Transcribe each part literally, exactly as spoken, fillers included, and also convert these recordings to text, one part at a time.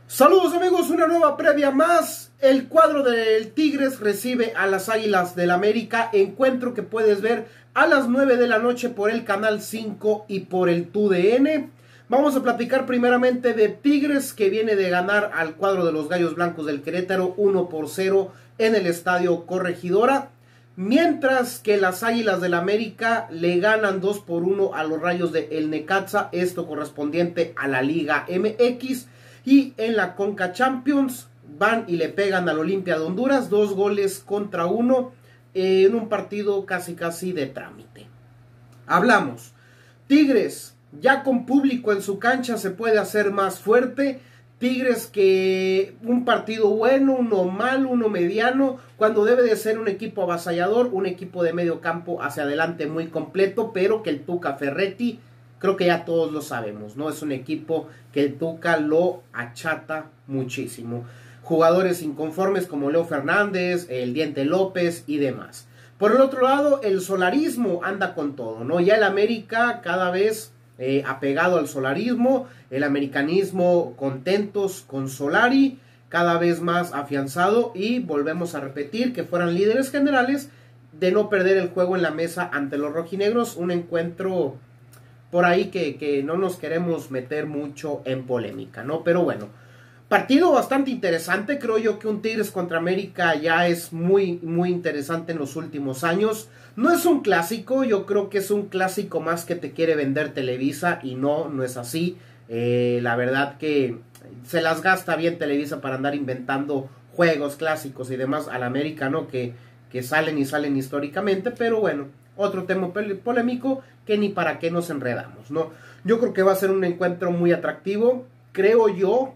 Saludos amigos, una nueva previa más. El cuadro del Tigres recibe a las Águilas del América. Encuentro que puedes ver a las nueve de la noche por el Canal cinco y por el T U D N. Vamos a platicar primeramente de Tigres, que viene de ganar al cuadro de los Gallos Blancos del Querétaro uno por cero en el Estadio Corregidora. Mientras que las Águilas del América le ganan dos por uno a los Rayos de El Necaxa, esto correspondiente a la Liga M X. Y en la Conca Champions van y le pegan al Olimpia de Honduras, dos goles contra uno eh, en un partido casi casi de trámite. Hablamos, Tigres ya con público en su cancha se puede hacer más fuerte. Tigres que un partido bueno, uno malo, uno mediano, cuando debe de ser un equipo avasallador, un equipo de medio campo hacia adelante muy completo, pero que el Tuca Ferretti, creo que ya todos lo sabemos, ¿no? Es un equipo que el Tuca lo achata muchísimo. Jugadores inconformes como Leo Fernández, el Diente López y demás. Por el otro lado, el solarismo anda con todo, ¿no? Ya el América cada vez eh, apegado al solarismo, el americanismo contentos con Solari, cada vez más afianzado, y volvemos a repetir que fueran líderes generales de no perder el juego en la mesa ante los rojinegros. Un encuentro por ahí que, que no nos queremos meter mucho en polémica, ¿no? Pero bueno, partido bastante interesante. Creo yo que un Tigres contra América ya es muy, muy interesante en los últimos años. No es un clásico, yo creo que es un clásico más que te quiere vender Televisa, y no, no es así. Eh, la verdad que se las gasta bien Televisa para andar inventando juegos clásicos y demás al América, ¿no? Que, que salen y salen históricamente, pero bueno, otro tema polémico que ni para qué nos enredamos, ¿no? Yo creo que va a ser un encuentro muy atractivo. Creo yo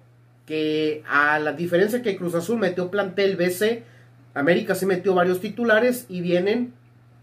que a la diferencia que Cruz Azul metió plantel B C, América sí metió varios titulares y vienen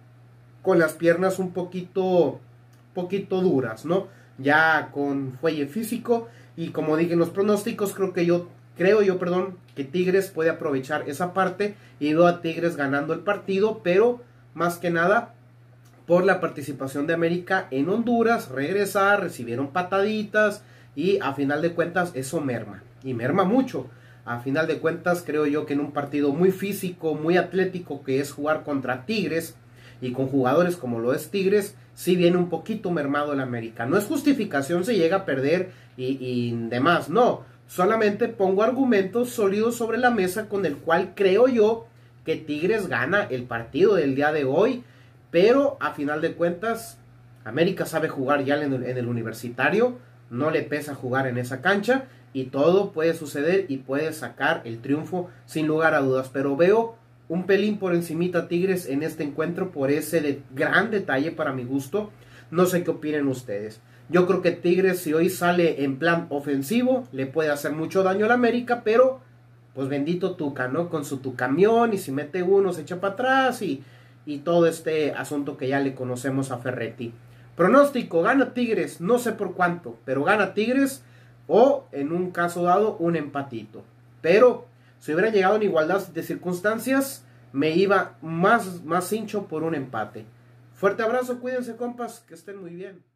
con las piernas un poquito, poquito duras, ¿no? Ya con fuelle físico, y como dije en los pronósticos, creo que yo, creo yo, perdón, que Tigres puede aprovechar esa parte y veo a Tigres ganando el partido, pero más que nada por la participación de América en Honduras, regresar, recibieron pataditas y a final de cuentas eso merma, y merma mucho. A final de cuentas creo yo que en un partido muy físico, muy atlético que es jugar contra Tigres y con jugadores como lo es Tigres, sí viene un poquito mermado el América. No es justificación si llega a perder y, y demás, no. Solamente pongo argumentos sólidos sobre la mesa con el cual creo yo que Tigres gana el partido del día de hoy. Pero a final de cuentas, América sabe jugar ya en el, en el Universitario, no le pesa jugar en esa cancha, y todo puede suceder y puede sacar el triunfo sin lugar a dudas. Pero veo un pelín por encimita a Tigres en este encuentro por ese de gran detalle para mi gusto. No sé qué opinen ustedes. Yo creo que Tigres, si hoy sale en plan ofensivo, le puede hacer mucho daño al América, pero pues bendito Tuca, ¿no? Con su Tucamión, y si mete uno se echa para atrás y... y todo este asunto que ya le conocemos a Ferretti. Pronóstico, gana Tigres, no sé por cuánto, pero gana Tigres, o en un caso dado, un empatito. Pero si hubiera llegado en igualdad de circunstancias, me iba más, más hincho por un empate. Fuerte abrazo, cuídense compas, que estén muy bien.